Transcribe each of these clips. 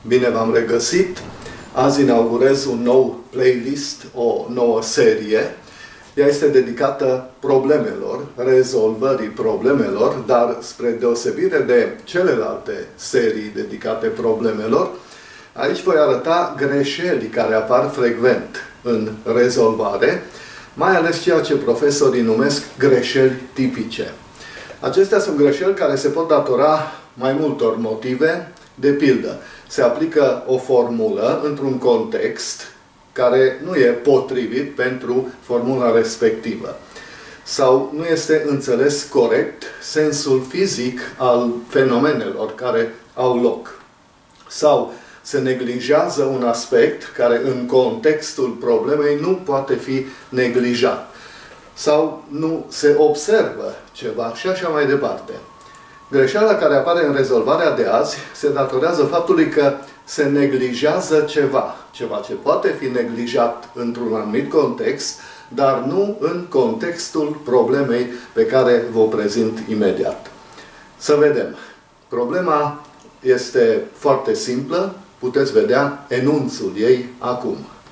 Bine v-am regăsit! Azi inaugurez un nou playlist, o nouă serie. Ea este dedicată problemelor, rezolvării problemelor, dar spre deosebire de celelalte serii dedicate problemelor, aici voi arăta greșeli care apar frecvent în rezolvare, mai ales ceea ce profesorii numesc greșeli tipice. Acestea sunt greșeli care se pot datora mai multor motive. De pildă, se aplică o formulă într-un context care nu e potrivit pentru formula respectivă. Sau nu este înțeles corect sensul fizic al fenomenelor care au loc. Sau se neglijează un aspect care în contextul problemei nu poate fi neglijat. Sau nu se observă ceva și așa mai departe. Greșeala care apare în rezolvarea de azi se datorează faptului că se neglijează ceva. Ceva ce poate fi neglijat într-un anumit context, dar nu în contextul problemei pe care vă prezint imediat. Să vedem. Problema este foarte simplă. Puteți vedea enunțul ei acum.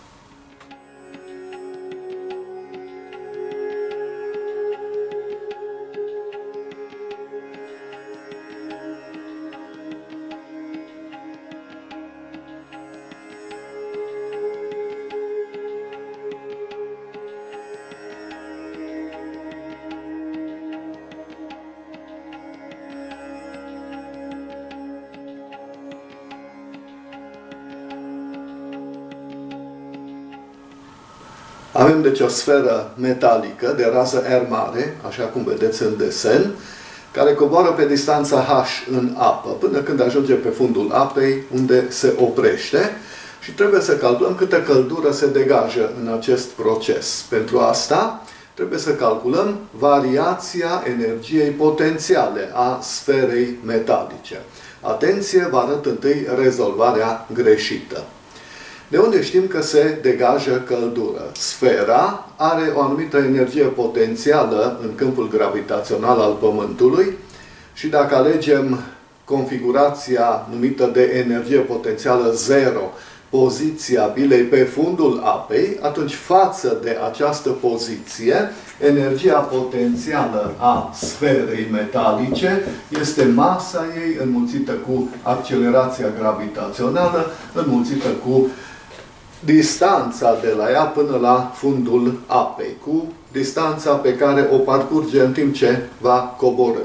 Avem deci o sferă metalică de rază R mare, așa cum vedeți în desen, care coboară pe distanța H în apă, până când ajunge pe fundul apei, unde se oprește și trebuie să calculăm câtă căldură se degajă în acest proces. Pentru asta trebuie să calculăm variația energiei potențiale a sferei metalice. Atenție, vă arăt întâi rezolvarea greșită. De unde știm că se degajă căldură? Sfera are o anumită energie potențială în câmpul gravitațional al Pământului și dacă alegem configurația numită de energie potențială 0, poziția bilei pe fundul apei, atunci față de această poziție, energia potențială a sferei metalice este masa ei înmulțită cu accelerația gravitațională, înmulțită cu distanța de la ea până la fundul apei, cu distanța pe care o parcurge în timp ce va coborî.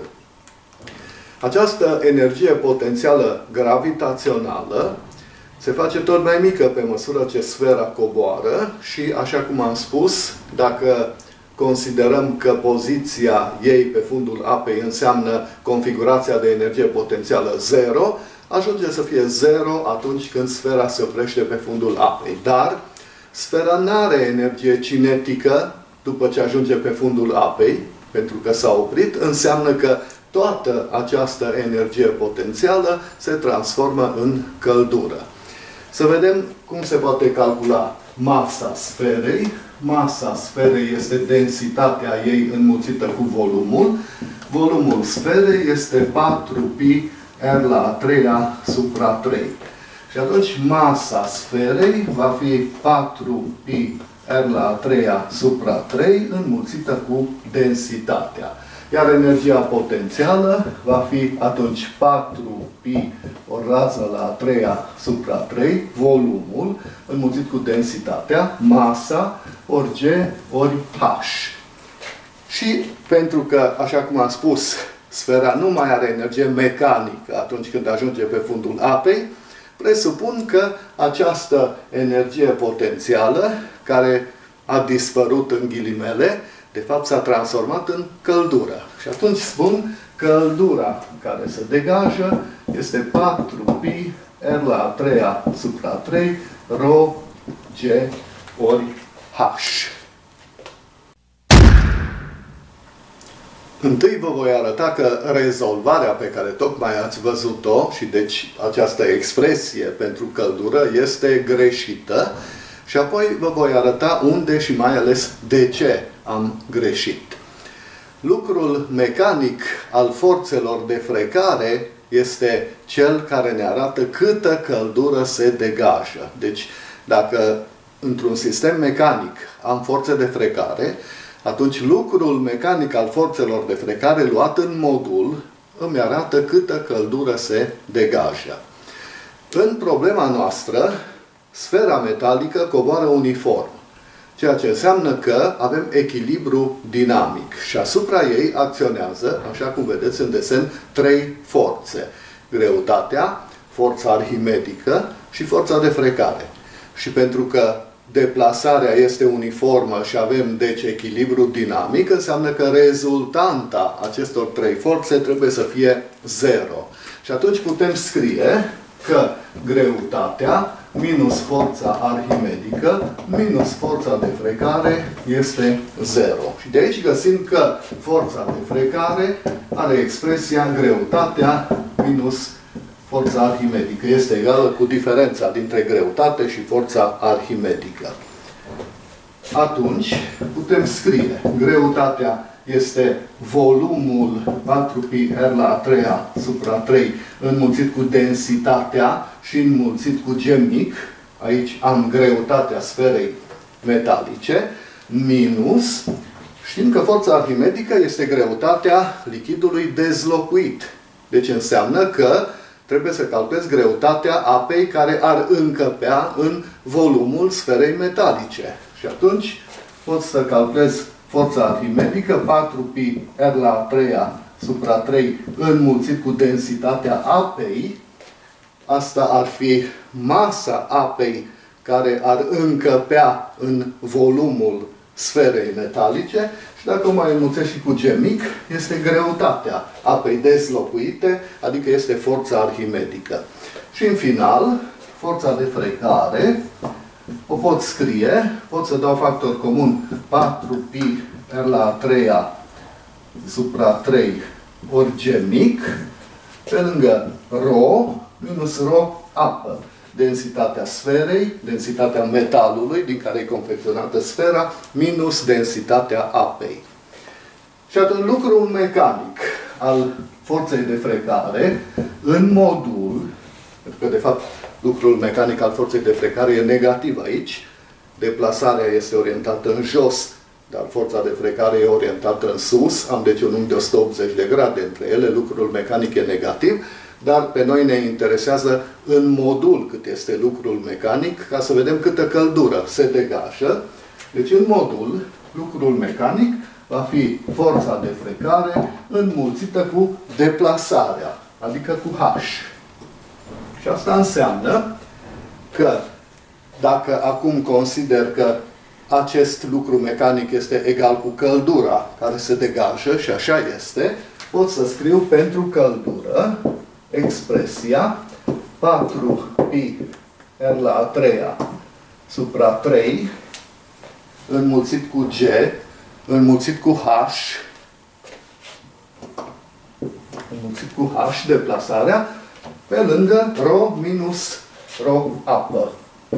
Această energie potențială gravitațională se face tot mai mică pe măsură ce sfera coboară și, așa cum am spus, dacă considerăm că poziția ei pe fundul apei înseamnă configurația de energie potențială 0, ajunge să fie 0 atunci când sfera se oprește pe fundul apei. Dar sfera nu are energie cinetică după ce ajunge pe fundul apei, pentru că s-a oprit, înseamnă că toată această energie potențială se transformă în căldură. Să vedem cum se poate calcula masa sferei. Masa sferei este densitatea ei înmulțită cu volumul. Volumul sferei este 4π R la a treia supra 3. Și atunci masa sferei va fi 4π R la a treia supra 3 înmulțită cu densitatea. Iar energia potențială va fi atunci 4π ori rază la a treia supra 3, volumul, înmulțit cu densitatea, masa ori G ori H. Și pentru că, așa cum am spus, sfera nu mai are energie mecanică atunci când ajunge pe fundul apei, presupun că această energie potențială, care a dispărut în ghilimele, de fapt s-a transformat în căldură. Și atunci spun căldura care se degajă este 4π R la a treia supra 3 ρ G ori H. Întâi vă voi arăta că rezolvarea pe care tocmai ați văzut-o, și deci această expresie pentru căldură, este greșită. Și apoi vă voi arăta unde și mai ales de ce am greșit. Lucrul mecanic al forțelor de frecare este cel care ne arată câtă căldură se degajă. Deci, dacă într-un sistem mecanic am forțe de frecare, atunci lucrul mecanic al forțelor de frecare luat în modul îmi arată câtă căldură se degajă. În problema noastră, sfera metalică coboară uniform, ceea ce înseamnă că avem echilibru dinamic și asupra ei acționează, așa cum vedeți în desen, trei forțe: greutatea, forța arhimedică și forța de frecare. Și pentru că deplasarea este uniformă și avem deci echilibru dinamic, înseamnă că rezultanta acestor trei forțe trebuie să fie 0. Și atunci putem scrie că greutatea minus forța arhimedică minus forța de frecare este 0. Și de aici găsim că forța de frecare are expresia greutatea minus forța arhimedică. Este egală cu diferența dintre greutate și forța arhimedică. Atunci putem scrie greutatea este volumul 4πr la a treia supra 3 înmulțit cu densitatea și înmulțit cu g mic. Aici am greutatea sferei metalice minus, știm că forța arhimedică este greutatea lichidului dezlocuit. Deci înseamnă că trebuie să calculez greutatea apei care ar încăpea în volumul sferei metalice. Și atunci pot să calculez forța arhimedică 4πr la a treia supra 3 înmulțit cu densitatea apei. Asta ar fi masa apei care ar încăpea în volumul sferei metalice. Și dacă o mai înmulțesc și cu g mic, este greutatea apei dezlocuite, adică este forța arhimedică. Și în final, forța de frecare, o pot scrie, pot să dau factor comun 4πr la a treia supra 3 ori g mic, pe lângă ρ minus ρ apă. Densitatea sferei, densitatea metalului din care e confecționată sfera, minus densitatea apei. Și atunci lucrul mecanic al forței de frecare în modul, pentru că de fapt lucrul mecanic al forței de frecare e negativ aici, deplasarea este orientată în jos, dar forța de frecare e orientată în sus, am deci un unghi de 180 de grade între ele, lucrul mecanic e negativ, dar pe noi ne interesează în modul cât este lucrul mecanic, ca să vedem câtă căldură se degajă. Deci în modul, lucrul mecanic va fi forța de frecare înmulțită cu deplasarea, adică cu H. Și asta înseamnă că dacă acum consider că acest lucru mecanic este egal cu căldura care se degajă, și așa este, pot să scriu pentru căldură expresia 4πr la a treia supra 3 înmulțit cu g, înmulțit cu h, înmulțit cu h, deplasarea, pe lângă ρ minus ρ apă.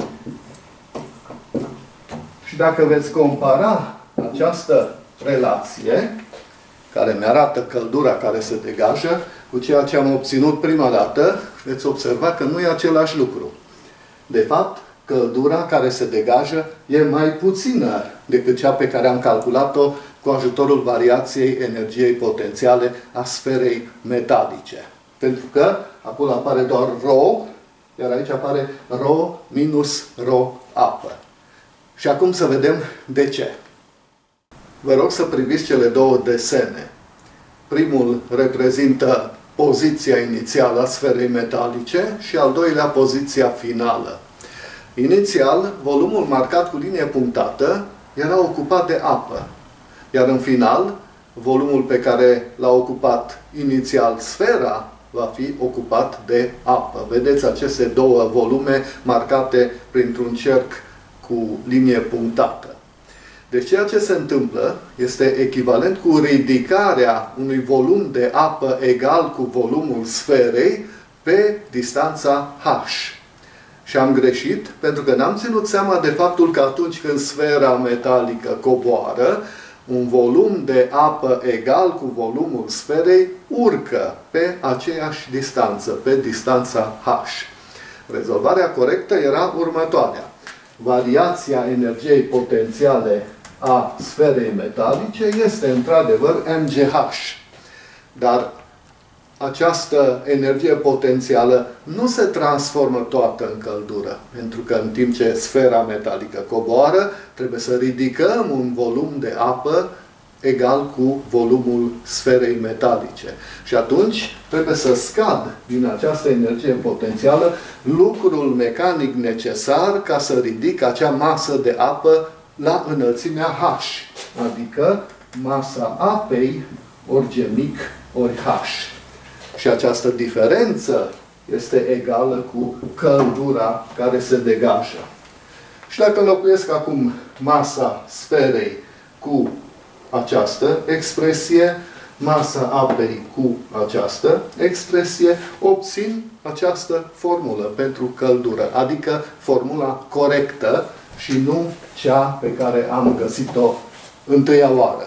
Și dacă veți compara această relație, care mi-arată căldura care se degajă, cu ceea ce am obținut prima dată, veți observa că nu e același lucru. De fapt, căldura care se degajă e mai puțină decât cea pe care am calculat-o cu ajutorul variației energiei potențiale a sferei metalice. Pentru că acolo apare doar ρ, iar aici apare ρ minus ρ apă. Și acum să vedem de ce. Vă rog să priviți cele două desene. Primul reprezintă poziția inițială a sferei metalice și al doilea poziția finală. Inițial, volumul marcat cu linie punctată era ocupat de apă, iar în final, volumul pe care l-a ocupat inițial sfera va fi ocupat de apă. Vedeți aceste două volume marcate printr-un cerc cu linie punctată. Deci ceea ce se întâmplă este echivalent cu ridicarea unui volum de apă egal cu volumul sferei pe distanța h. Și am greșit pentru că n-am ținut seama de faptul că atunci când sfera metalică coboară, un volum de apă egal cu volumul sferei urcă pe aceeași distanță, pe distanța h. Rezolvarea corectă era următoarea. Variația energiei potențiale a sferei metalice este într-adevăr mgh. Dar această energie potențială nu se transformă toată în căldură, pentru că în timp ce sfera metalică coboară, trebuie să ridicăm un volum de apă egal cu volumul sferei metalice. Și atunci trebuie să scad din această energie potențială lucrul mecanic necesar ca să ridic acea masă de apă la înălțimea h, adică masa apei ori g mic ori h. Și această diferență este egală cu căldura care se degajă. Și dacă înlocuiesc acum masa sferei cu această expresie, masa apei cu această expresie, obțin această formulă pentru căldură, adică formula corectă și nu cea pe care am găsit-o întâia oară.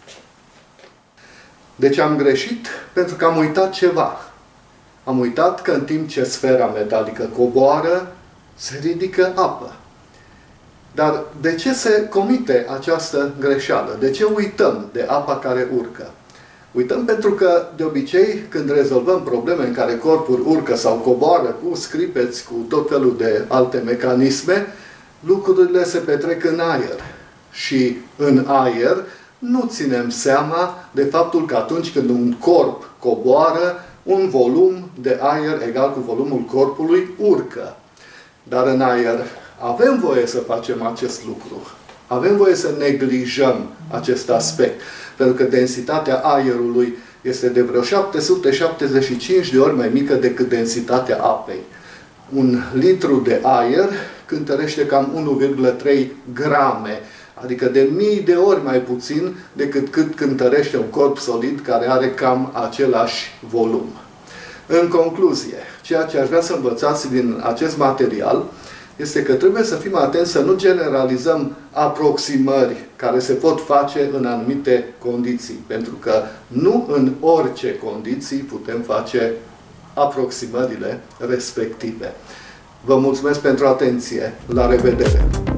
Deci am greșit pentru că am uitat ceva. Am uitat că în timp ce sfera metalică coboară, se ridică apă. Dar de ce se comite această greșeală? De ce uităm de apa care urcă? Uităm pentru că, de obicei, când rezolvăm probleme în care corpuri urcă sau coboară cu scripeți, cu tot felul de alte mecanisme, lucrurile se petrec în aer. Și în aer nu ținem seama de faptul că atunci când un corp coboară, un volum de aer egal cu volumul corpului urcă. Dar în aer avem voie să facem acest lucru. Avem voie să neglijăm acest aspect. Pentru că densitatea aerului este de vreo 775 de ori mai mică decât densitatea apei. Un litru de aer cântărește cam 1,3 grame. Adică de mii de ori mai puțin decât cât cântărește un corp solid care are cam același volum. În concluzie, ceea ce aș vrea să învățați din acest material este că trebuie să fim atenți să nu generalizăm aproximări care se pot face în anumite condiții. Pentru că nu în orice condiții putem face aproximările respective. Vă mulțumesc pentru atenție. La revedere!